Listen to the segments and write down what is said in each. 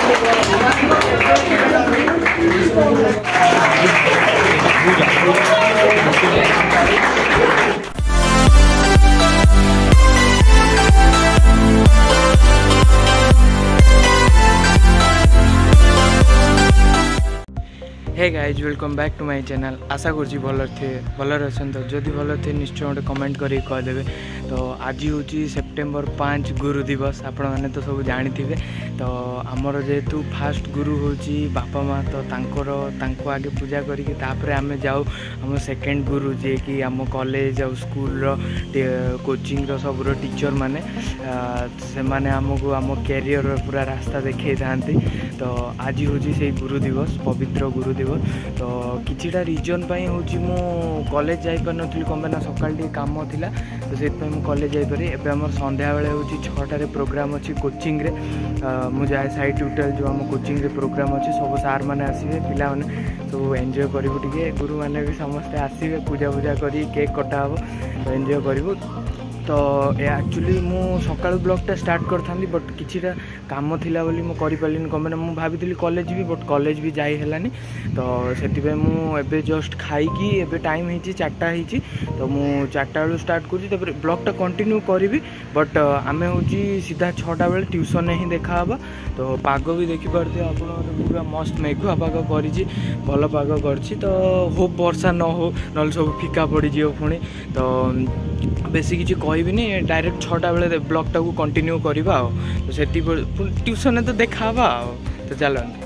Hey guys welcome back to my channel. आशा करुँची भल थे भलर अच्छे तो जदि भल थे निश्चय गोटे कमेंट कर कहीदेवे। तो आज हूँ सेप्टेम्बर 5 गुरु दिवस। आपण मैंने तो सब जानी थे। तो आमर जेहेतु फास्ट गुरु हूँ बापा माँ तो तांको आगे पूजा करिक आम जाऊ आम सेकेंड गुरु जी कि आम कॉलेज आ स्कूल कोचिंग सब टीचर माने से माने आमको आम कैरियर पूरा रास्ता देखा था। तो आज हूँ से गुरु दिवस पवित्र गुरु दिवस। तो किछिटा रीजन हूँ मु कॉलेज जापर नी कम सकाल काम थिला तो से कॉलेज जापरि एवं आम संध्या बेले हूँ 6टार प्रोग्राम अच्छी कोचिंग रे मु जाए साइड ट्यूटोरियल जो आम कोचिंग रे प्रोग्राम अच्छी सब सार मैंने आसवे पिला मैंने सब एंजॉय करूँ टे गुरु मैंने भी समस्ते आसवे पूजा पूजा कर केक कटा हम तो एंजॉय करूँ। तो एक्चुअली मु सकाल ब्लॉगटा स्टार्ट करता बट किछिटा काम थिला बोली मु करि पालिन कम मु भाभी कॉलेज भी बट कॉलेज भी जाई हेलानी। तो से मु एबे जस्ट खाई एबे टाइम होती 4टा होती तो मु 4टा बेलू स्टार्ट कर ब्लॉगटा कंटिन्यू करी बट आम हूँ सीधा 6टा बेले ट्यूशन ही देखा हवा। तो पाग भी देखिपे आप पूरा मस्त मेघुआ पाग कर भल पाग कर तो होप वर्षा न हो ना सब फिका पड़ जाओ पुणी। तो बेसी किसी कहबी डायरेक्ट 6टा बेले ब्लॉगटा को कंटिन्यू करवा तो से ट्यूशन तो देखा तो चलते।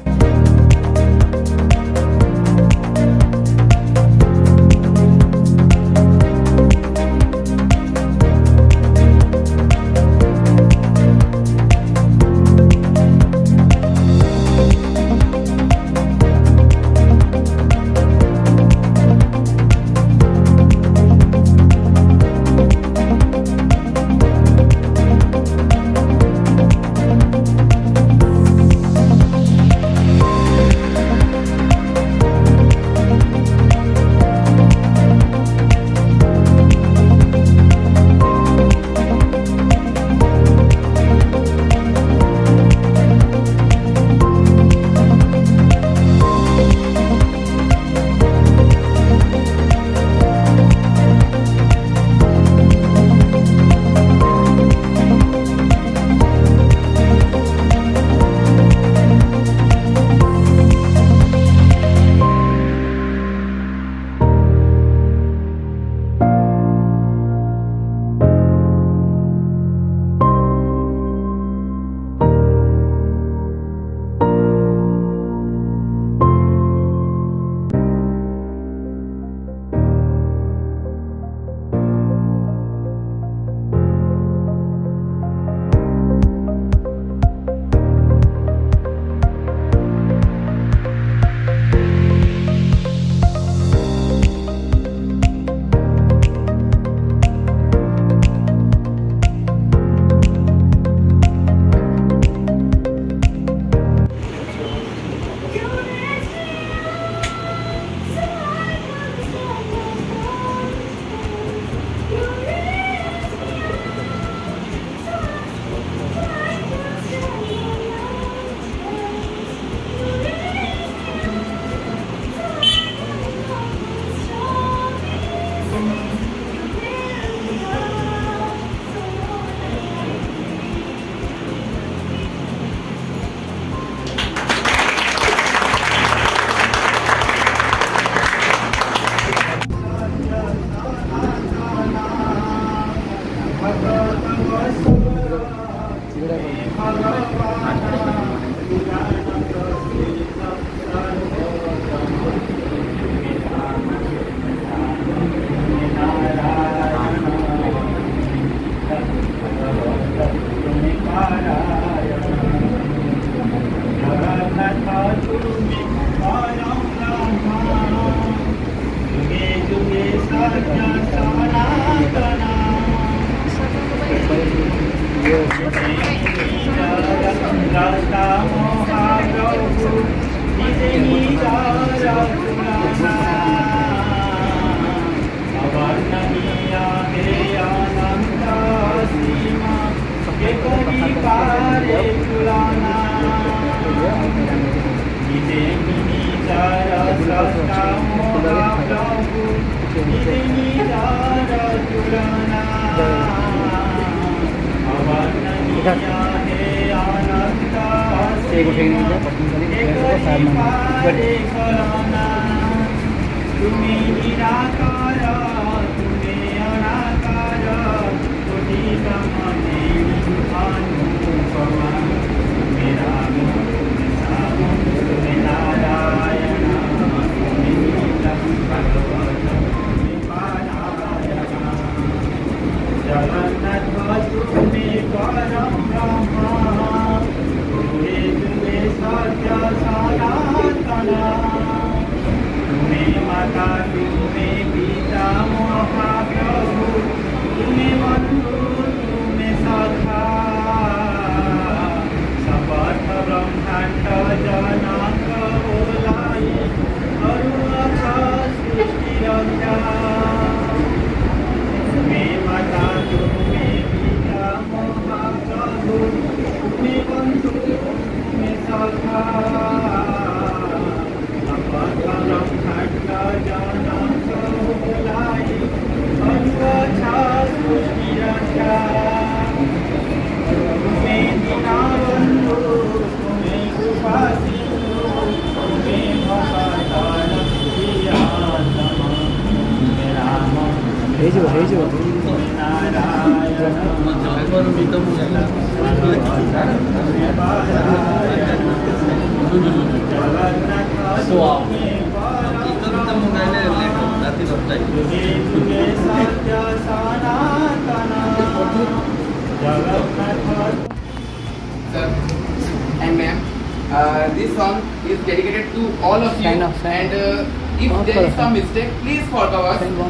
And ma'am, this song is dedicated to all of you. And if there is some mistake, please forgive us. Thank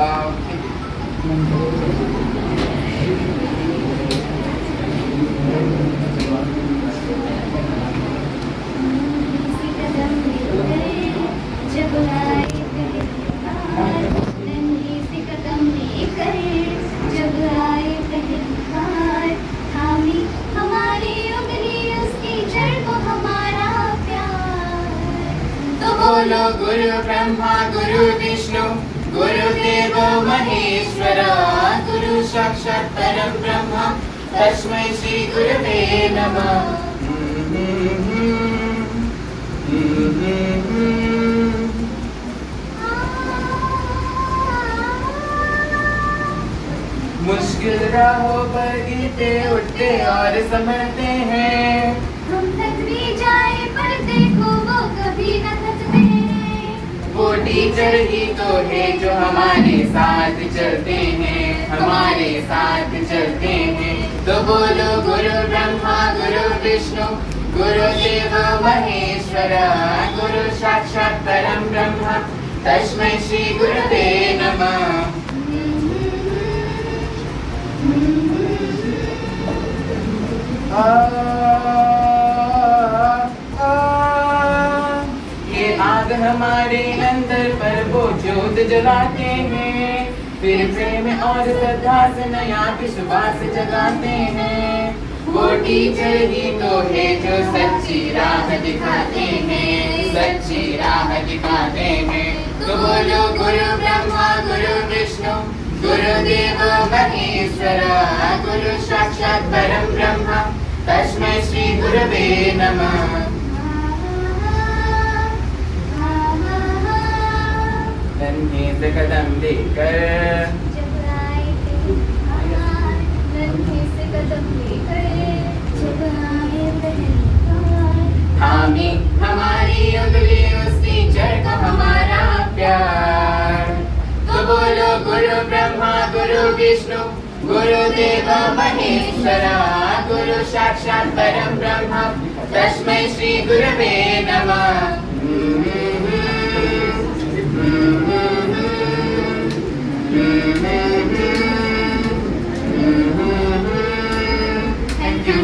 you. बोलो गुरु ब्रह्मा गुरु विष्णु गुरुदेव महेश्वरा गुरु साक्षात् परम ब्रह्म तस्मै श्री गुरवे नमः। मुश्किल राहों पर गिरते उठते और संभलते हैं, हम थक भी जाए पर देखो वो कभी न थकते हैं। वो टीचर ही तो है जो हमारे साथ चलते हैं, हमारे साथ चलते हैं। तो बोलो गुरु ब्रह्मा गुरु विष्णु गुरुदेव महेश्वरा गुरु साक्षात् परम ब्रह्म तस्मै श्री गुरवे नमः। ये आग हमारे अंदर पर वो ज्योत जलाते हैं, फिर प्रेम और श्रद्धा से नया विश्वास जगाते हैं। वो टीचर ही तो है जो सच्ची राह दिखाते हैं, सच्ची राह दिखाते हैं। तो बोलो गुरु ब्रह्मा गुरु विष्णु गुरुदेव महेश्वरा गुरु साक्षात् परम ब्रह्म तस्मै श्री गुरवे नमः। नन्हे से कदम देकर हामी हमारी उंगली उसकी जड़ को हमारा प्यार। तो बोलो गुरु ब्रह्मा गुरु विष्णु गुरुदेव महेश्वरा गुरु साक्षात् परम ब्रह्म तस्मै श्री गुरवे नमः। Thank you.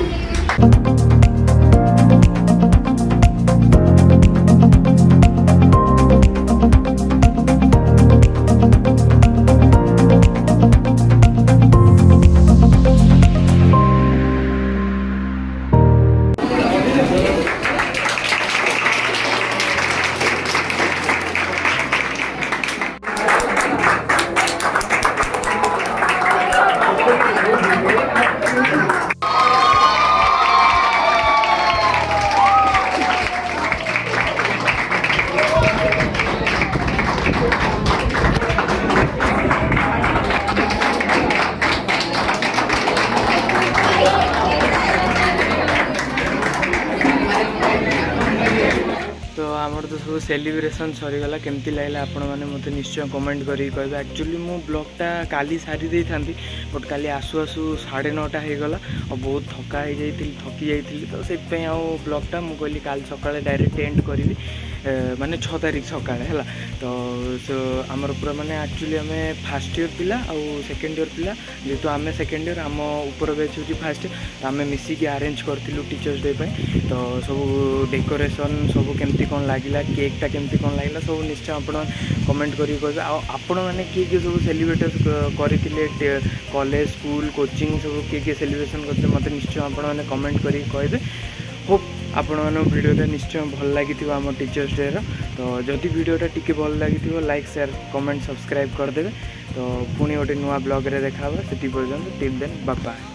आमर तो सब सेलिब्रेशन सरीगला केमती लगला आपण मैंने मत निश्चय कमेंट करी कहबे। एक्चुअली मु ब्लॉगटा काली सारी दे था बट काली आसु आसु 9:30 हो गला और बहुत थका हो जाइए थकी जाइए तो से ब्लॉगटा मुझे कहली काल सकाଳେ डायरेक्ट एंड करी माने 6 तारिख सकाଳେ है तो आमर पूरा माने एक्चुअली आम फास्ट ईयर पिला आउ सेकेंड ईयर पिला जेहेतु आम सेकेंड ईयर आम ऊपर बैच हो फास्ट तो आम मिसिकी अरेंज करूँ टीचर्स डे तो सब डेकोरेशन सब केमती कौन लगिला केकटा केमती कौन लगिला सब निश्चय आप कमेंट करें कहे आपण मैंने किए सब सेलिब्रेट करते कॉलेज स्कूल कोचिंग सब किए सेलिब्रेशन करते मत निश्चय आपने कमेंट करें कहे। होप आपण मान भिडियोटा निश्चय भल लगी आम टीचर्स डे तो जदि भिडियोटा टिके भल लगी लाइक शेयर कमेंट सब्सक्राइब करदे तो पुणी गोटे नुआ ब्लॉग रे देखा से पर्यंत टिल देन बाय बाय।